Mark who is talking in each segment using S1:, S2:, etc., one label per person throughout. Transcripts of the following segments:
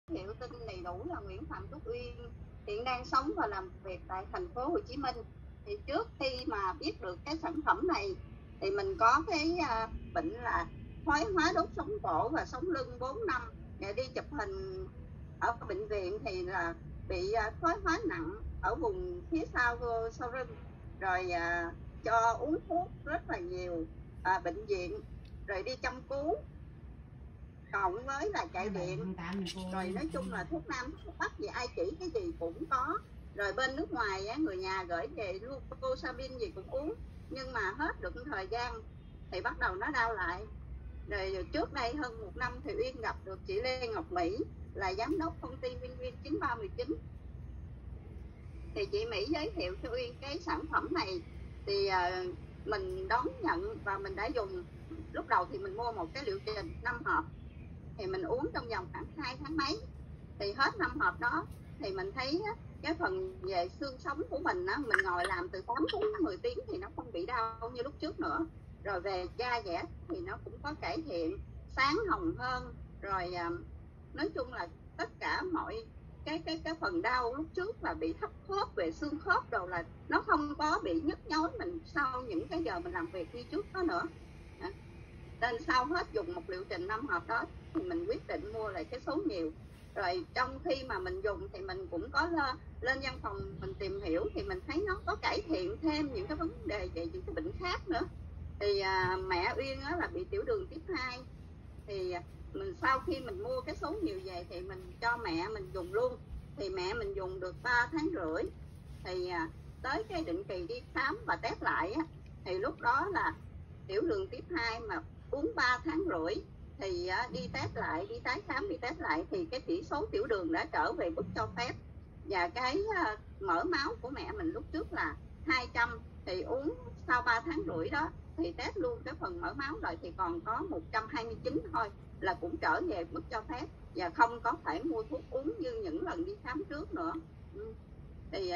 S1: thiệu tên đầy đủ là Nguyễn Phạm Trúc Uyên, hiện đang sống và làm việc tại thành phố Hồ Chí Minh. Thì trước khi mà biết được cái sản phẩm này thì mình có cái bệnh là thoái hóa đốt sống cổ và sống lưng 4 năm. Để đi chụp hình ở bệnh viện thì là bị thoái hóa nặng ở vùng phía sau sau lưng, rồi cho uống thuốc rất là nhiều, bệnh viện rồi đi chăm cứu cộng với là chạy điện, rồi nói chung là thuốc nam thuốc bắc gì ai chỉ cái gì cũng có. Rồi bên nước ngoài á, người nhà gửi về Glucosamine gì cũng uống, nhưng mà hết được thời gian thì bắt đầu nó đau lại. Rồi trước đây hơn 1 năm thì Uyên gặp được chị Lê Ngọc Mỹ là giám đốc công ty Vinwin 9319. Thì chị Mỹ giới thiệu cho Uyên cái sản phẩm này thì mình đón nhận và mình đã dùng. Lúc đầu thì mình mua một cái liệu trình 5 hộp thì mình uống trong vòng khoảng 2 tháng mấy. Thì hết 5 hộp đó thì mình thấy cái phần về xương sống của mình á, mình ngồi làm từ 8 đến 10 tiếng thì nó không bị đau như lúc trước nữa. Rồi về da dẻ thì nó cũng có cải thiện, sáng hồng hơn. Rồi nói chung là tất cả mọi cái phần đau lúc trước là bị thấp khớp về xương khớp đồ là nó không có bị nhức nhối mình sau những cái giờ mình làm việc như trước đó nữa. Nên sau hết dùng một liệu trình 5 hộp đó thì mình quyết định mua lại cái số nhiều. Rồi trong khi mà mình dùng thì mình cũng có lên văn phòng mình tìm hiểu thì mình thấy nó có cải thiện thêm những cái vấn đề về những cái bệnh khác nữa. Thì mẹ Uyên á, là bị tiểu đường tiếp 2. Thì mình sau khi mình mua cái số nhiều về thì mình cho mẹ mình dùng luôn. Thì mẹ mình dùng được 3 tháng rưỡi. Thì tới cái định kỳ đi khám và test lại á, thì lúc đó là tiểu đường tiếp 2 mà uống 3 tháng rưỡi thì đi test lại, đi tái khám đi test lại thì cái chỉ số tiểu đường đã trở về mức cho phép. Và cái mỡ máu của mẹ mình lúc trước là 200 thì uống sau 3 tháng rưỡi đó thì test luôn cái phần mỡ máu rồi thì còn có 129 thôi, là cũng trở về mức cho phép và không có phải mua thuốc uống như những lần đi khám trước nữa. Thì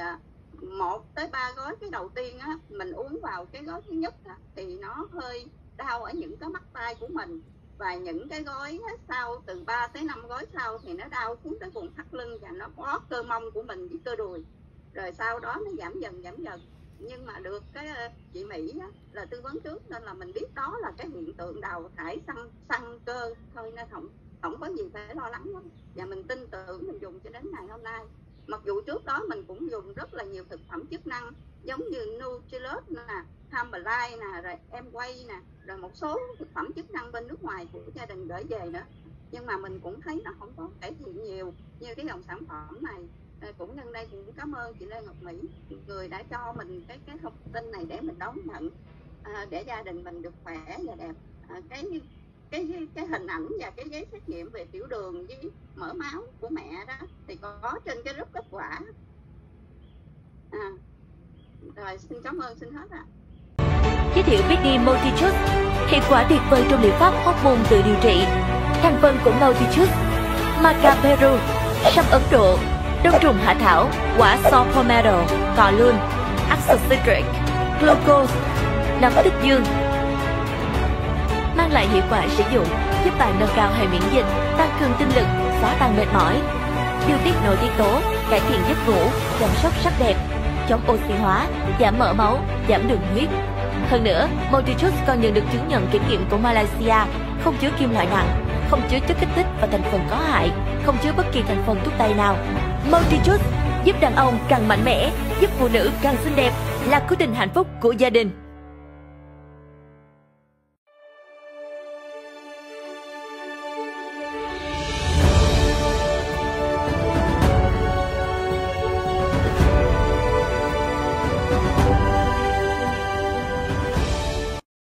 S1: 1 tới 3 gói cái đầu tiên á, mình uống vào cái gói thứ nhất á, thì nó hơi đau ở những cái mắt tay của mình, và những cái gói sau từ 3 tới 5 gói sau thì nó đau xuống tới vùng thắt lưng và nó bó cơ mông của mình với cơ đùi. Rồi sau đó nó giảm dần. Nhưng mà được cái chị Mỹ á, là tư vấn trước nên là mình biết đó là cái hiện tượng đào thải săn cơ thôi, nên không có gì phải lo lắng lắm. Và mình tin tưởng mình dùng cho đến ngày hôm nay. Mặc dù trước đó mình cũng dùng rất là nhiều thực phẩm chức năng giống như Nutrilus nè, Hamberline nè, rồi Emway nè, rồi một số thực phẩm chức năng bên nước ngoài của gia đình gửi về nữa, nhưng mà mình cũng thấy nó không có cải thiện nhiều như cái dòng sản phẩm này. Cũng nhân đây cũng cảm ơn chị Lê Ngọc Mỹ, người đã cho mình cái thông tin này để mình đón nhận, để gia đình mình được khỏe và đẹp. Cái hình ảnh và cái giấy xét nghiệm về tiểu đường với mỡ máu của mẹ đó thì có trên cái group kết quả. Rồi xin cảm ơn, xin hết ạ.
S2: Giới thiệu Biggie Multichute, hiệu quả tuyệt vời trong liệu pháp hormone tự điều trị. Thành phần của Multichute: maca Peru, sâm Ấn Độ, đông trùng hạ thảo, quả so pomelo, cỏ lươn, axocitric, glucose, nấm tích dương. Mang lại hiệu quả sử dụng, giúp bạn nâng cao hệ miễn dịch, tăng cường tinh lực, xóa tan mệt mỏi, điều tiết nội tiết tố, cải thiện giấc ngủ, chăm sóc sắc đẹp, chống oxy hóa, giảm mỡ máu, giảm đường huyết. Hơn nữa, Multichute còn nhận được chứng nhận kiểm nghiệm của Malaysia, không chứa kim loại nặng, không chứa chất kích thích và thành phần có hại, không chứa bất kỳ thành phần thuốc tây nào. Multichute giúp đàn ông càng mạnh mẽ, giúp phụ nữ càng xinh đẹp, là quyết định hạnh phúc của gia đình.